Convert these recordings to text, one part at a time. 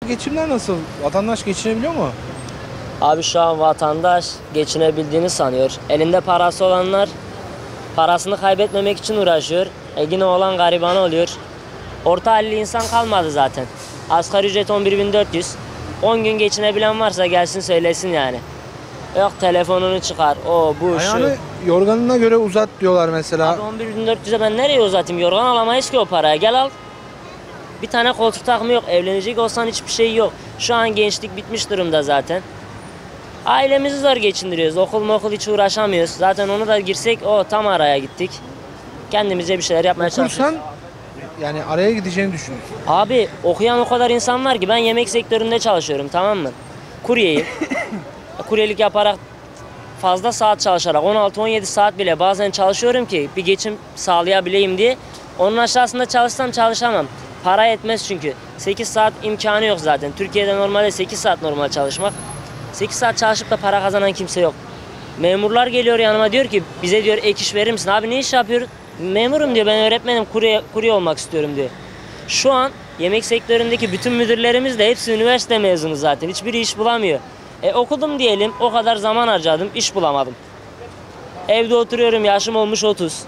Geçimler nasıl? Vatandaş geçinebiliyor mu? Abi şu an vatandaş geçinebildiğini sanıyor. Elinde parası olanlar parasını kaybetmemek için uğraşıyor. Yine olan gariban oluyor. Orta halli insan kalmadı zaten. Asgari ücret 11.400. 10 gün geçinebilen varsa gelsin söylesin yani. Yok telefonunu çıkar, o bu Ayağını şu. yorganına göre uzat diyorlar mesela. Abi 11.400'e ben nereye uzatayım? Yorgan alamayız ki o paraya. Gel al. Bir tane koltuk takımı yok. Evlenecek olsan hiçbir şey yok. Şu an gençlik bitmiş durumda zaten. Ailemizi zor geçindiriyoruz. Okul hiç uğraşamıyoruz. Zaten onu da girsek o tam araya gittik. Kendimize bir şeyler yapmaya çalışıyoruz. Okursan yani araya gideceğini düşünüyorsun. Abi okuyan o kadar insan var ki ben yemek sektöründe çalışıyorum, tamam mı? Kuryeyim. Kuryelik yaparak fazla saat çalışarak 16-17 saat bile bazen çalışıyorum ki bir geçim sağlayabileyim diye. Onun aşağısında çalışsam çalışamam. Para yetmez çünkü. 8 saat imkanı yok zaten. Türkiye'de normalde 8 saat normal çalışmak. 8 saat çalışıp da para kazanan kimse yok. Memurlar geliyor yanıma, diyor ki bize diyor ek iş verir misin? Abi ne iş yapıyoruz? Memurum diyor, ben öğretmenim, kurye olmak istiyorum diyor. Şu an yemek sektöründeki bütün müdürlerimiz de hepsi üniversite mezunu zaten. Hiçbiri iş bulamıyor. Okudum diyelim, o kadar zaman harcadım, iş bulamadım. Evde oturuyorum, yaşım olmuş 30.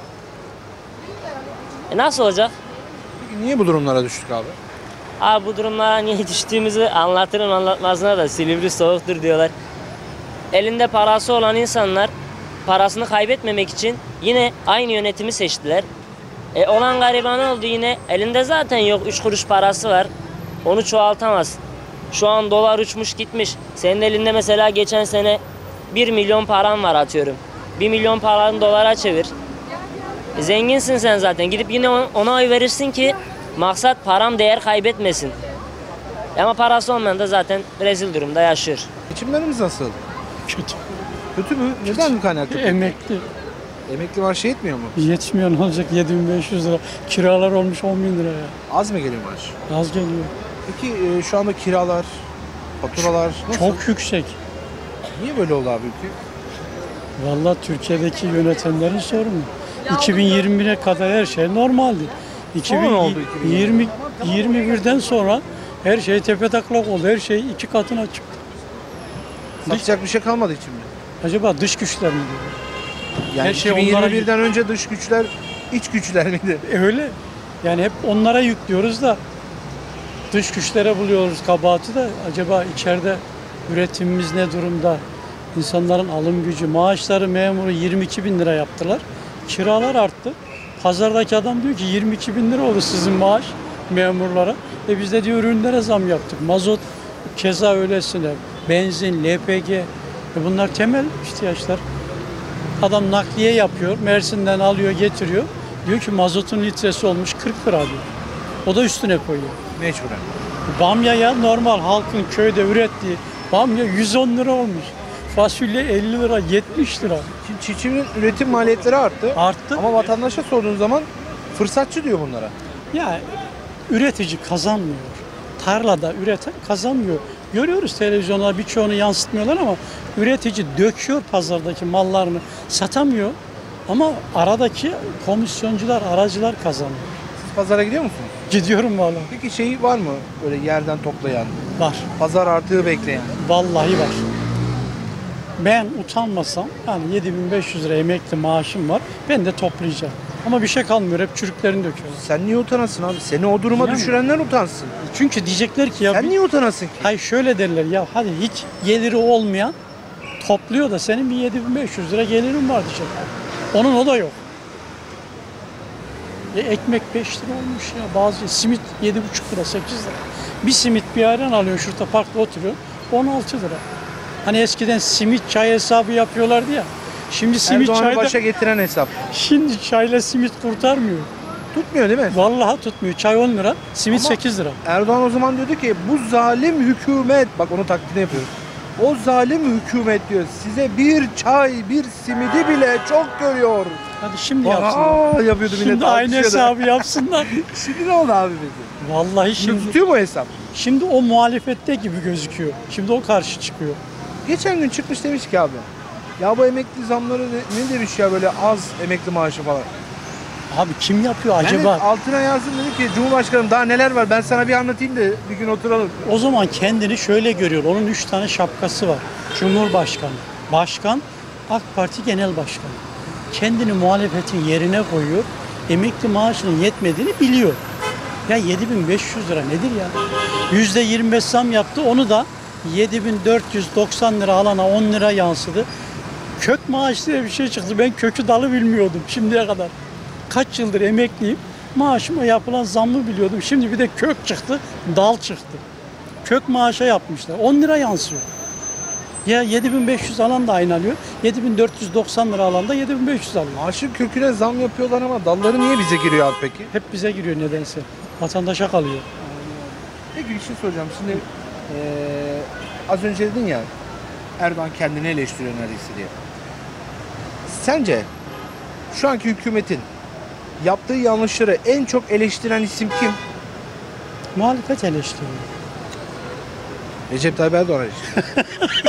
Nasıl olacak? Peki niye bu durumlara düştük abi? Abi bu durumlara niye düştüğümüzü anlatırım anlatmasına da Silivri soğuktur diyorlar. Elinde parası olan insanlar parasını kaybetmemek için yine aynı yönetimi seçtiler. Olan gariban oldu yine. Elinde zaten yok, 3 kuruş parası var. Onu çoğaltamaz. Şu an dolar uçmuş gitmiş. Senin elinde mesela geçen sene 1 milyon paran var atıyorum. 1 milyon paranı dolara çevir. Zenginsin sen zaten. Gidip yine ona oy verirsin ki maksat param değer kaybetmesin. Ama parası olmayan da zaten rezil durumda yaşıyor. Geçimlerimiz nasıl? Kötü. Kötü mü? Neden bu kaynaklı? Emekli. Emekli maaşı yetmiyor mu? Yetmiyor, ne olacak? 7.500 lira. Kiralar olmuş 10.000 lira ya. Az mı geliyor maaş? Az geliyor. Peki şu anda kiralar, faturalar nasıl? Çok yüksek. Niye böyle oldu abi ülke? Vallahi Türkiye'deki yönetenlerin sorunu. 2021'e kadar her şey normaldi. Sonra ne oldu 2021'den sonra her şey tepetaklak oldu. Her şey 2 katına çıktı. Satacak bir şey kalmadı için mi? Acaba dış güçler mi diyor? Yani Her şey onlara 2021'den önce dış güçler, iç güçler miydi? Öyle. Yani hep onlara yüklüyoruz da dış güçlere buluyoruz kabahati de. Acaba içeride üretimimiz ne durumda? İnsanların alım gücü, maaşları memuru 22 bin lira yaptılar. Kiralar arttı. Pazardaki adam diyor ki 22 bin lira oldu sizin maaş memurlara. Biz de diyor ürünlere zam yaptık. Mazot keza öylesine. Benzin, LPG. Bunlar temel ihtiyaçlar. Adam nakliye yapıyor. Mersin'den alıyor getiriyor. Diyor ki mazotun litresi olmuş 40 lira diyor. O da üstüne koyuyor. Mecburen. Bamya'ya normal halkın köyde ürettiği bamya 110 lira olmuş. Fasulye 50 lira, 70 lira. Şimdi çiftçinin üretim maliyetleri arttı. Arttı. Ama vatandaşa sorduğun zaman fırsatçı diyor bunlara. Ya üretici kazanmıyor. Tarlada üreten kazanmıyor. Görüyoruz televizyonlar birçoğunu yansıtmıyorlar ama üretici döküyor pazardaki mallarını, satamıyor. Ama aradaki komisyoncular, aracılar kazanıyor. Siz pazara gidiyor musunuz? Gidiyorum vallahi. Peki şey var mı böyle yerden toplayan, Var. pazar artığı bekleyen? Vallahi var. Ben utanmasam, yani 7.500 lira emekli maaşım var, ben de toplayacağım. Ama bir şey kalmıyor, hep çürüklerini döküyorlar. Sen niye utanasın abi? Seni o duruma Yani. düşürenler utansın. Çünkü diyecekler ki ya... Sen niye utanasın ki? Hayır şöyle derler ya, hadi hiç geliri olmayan topluyor da senin bir 7.500 lira gelirin var diyecekler. Onun o da yok. Ekmek 5 lira olmuş ya, bazı simit 7,5 lira, 8 lira. Bir simit bir ayran alıyorsun şurada parkta oturuyor, 16 lira. Hani eskiden simit çay hesabı yapıyorlardı ya. Şimdi simit Erdoğan'ı çayda, başa getiren hesap. şimdi çayla simit kurtarmıyor. Tutmuyor değil mi? Vallahi tutmuyor. Çay 10 lira, simit Ama 8 lira. Erdoğan o zaman diyordu ki bu zalim hükümet, bak onu taklidini yapıyoruz. O zalim hükümet diyor size bir çay, bir simidi bile çok görüyor. Hadi şimdi yapsınlar. Aa yapıyordu millet. Şimdi aynı alkışlıyordu. hesabı yapsınlar. Şimdi ne oldu abi bizi? Vallahi Şimdi şimdi tutuyor mu hesap? Şimdi o muhalefette gibi gözüküyor. Şimdi o karşı çıkıyor. Geçen gün çıkmış demiş ki abi. Ya bu emekli zamları ne demiş ya böyle az emekli maaşı falan. Abi kim yapıyor Ben de acaba? altına yazdım, dedim ki Cumhurbaşkanım daha neler var, ben sana bir anlatayım da bir gün oturalım. O zaman kendini şöyle görüyor. Onun 3 tane şapkası var. Cumhurbaşkanı, başkan, AK Parti Genel Başkanı. Kendini muhalefetin yerine koyuyor. Emekli maaşının yetmediğini biliyor. Ya 7.500 lira nedir ya? %25 zam yaptı. Onu da 7.490 lira alana 10 lira yansıdı. Kök maaş diye bir şey çıktı. Ben kökü dalı bilmiyordum şimdiye kadar. Kaç yıldır emekliyim. Maaşıma yapılan zammı biliyordum. Şimdi bir de kök çıktı, dal çıktı. Kök maaşa yapmışlar. 10 lira yansıyor. Ya 7.500 alan da aynı alıyor. 7.490 lira alan da 7.500 alıyor. Maaşın köküne zam yapıyorlar ama dalları niye bize giriyor abi peki? Hep bize giriyor nedense. Vatandaşa kalıyor. Peki bir şey soracağım. Şimdi az önce dedin ya, Erdoğan kendini eleştiriyor neredeyse diye. Sence şu anki hükümetin yaptığı yanlışları en çok eleştiren isim kim? Muhalefet eleştiriyor. Recep Tayyip Erdoğan eleştiriyor.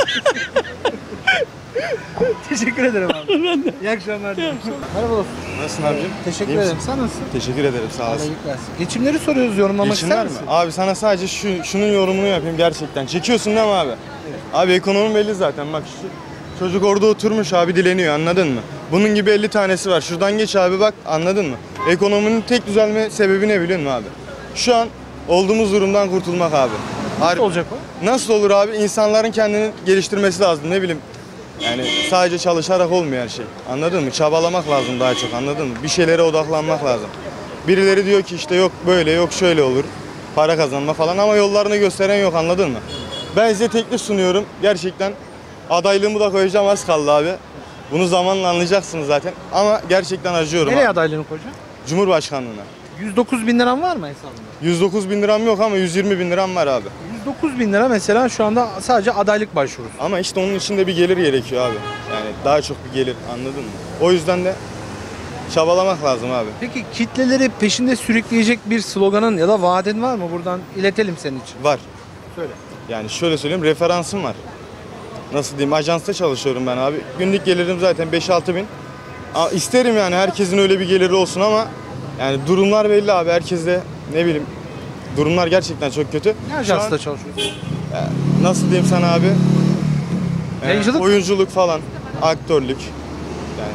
Teşekkür ederim abi. İyi akşamlar diliyorum. Merhaba dostum. Nasılsın abicim? Teşekkür İyi ederim. misin? Sen nasılsın? Teşekkür ederim sağ Allah olasın. iyilik versin. Geçimleri soruyoruz, yorumlamak Geçimler ister mi? misin? Abi sana sadece şunun yorumunu yapayım gerçekten. Çekiyorsun değil mi abi? Abi ekonomi belli zaten. Bak şu çocuk orada oturmuş abi dileniyor, anladın mı? Bunun gibi 50 tanesi var. Şuradan geç abi bak, anladın mı? Ekonominin tek düzelme sebebi ne biliyor musun abi? Şu an olduğumuz durumdan kurtulmak abi. Nasıl olacak o? Nasıl olur abi? İnsanların kendini geliştirmesi lazım, ne bileyim. Yani sadece çalışarak olmuyor her şey. Anladın mı? Çabalamak lazım daha çok, anladın mı? Bir şeylere odaklanmak lazım. Birileri diyor ki işte yok böyle, yok şöyle olur. Para kazanma falan ama yollarını gösteren yok, anladın mı? Ben size teklif sunuyorum. Gerçekten adaylığımı da koyacağım, az kaldı abi. Bunu zamanla anlayacaksınız zaten. Ama gerçekten acıyorum Nereye abi. adaylığını koyacaksın? Cumhurbaşkanlığına. 109 bin liran var mı hesabında? 109 bin liram yok ama 120 bin liram var abi. 109 bin lira mesela şu anda sadece adaylık başvurusu. Ama işte onun için de bir gelir gerekiyor abi. Yani daha çok bir gelir, anladın mı? O yüzden de çabalamak lazım abi. Peki kitleleri peşinde sürükleyecek bir sloganın ya da vaaden var mı? Buradan iletelim senin için. Var. Söyle. Yani şöyle söyleyeyim, referansım var. Nasıl diyeyim, ajansta çalışıyorum ben abi. Günlük gelirim zaten 5-6 bin. İsterim yani herkesin öyle bir geliri olsun ama yani durumlar belli abi. Herkes de ne bileyim, durumlar gerçekten çok kötü. Ne Şu an, ajansında çalışıyorsun? nasıl diyeyim sana abi? Yayıncılık? Oyunculuk falan, aktörlük. Yani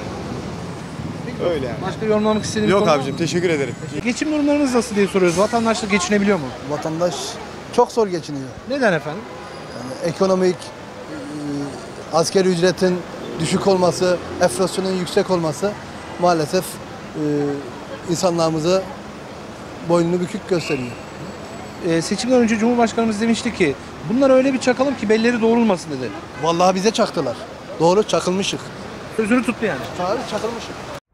öyle yani. Başka yorumlamak istediğin Yok konu var abicim, mı? teşekkür ederim. Geçim durumlarınız nasıl diye soruyoruz. Vatandaşlık geçinebiliyor mu? Vatandaş çok zor geçiniyor. Neden efendim? Yani ekonomik, asgari ücretin düşük olması, enflasyonun yüksek olması maalesef insanlarımıza boynunu bükük gösteriyor. Seçimden önce Cumhurbaşkanımız demişti ki bunları öyle bir çakalım ki belleri doğrulmasın dedi. Vallahi bize çaktılar. Doğru çakılmışık. Sözünü tuttu yani. Çağrı çakılmışık.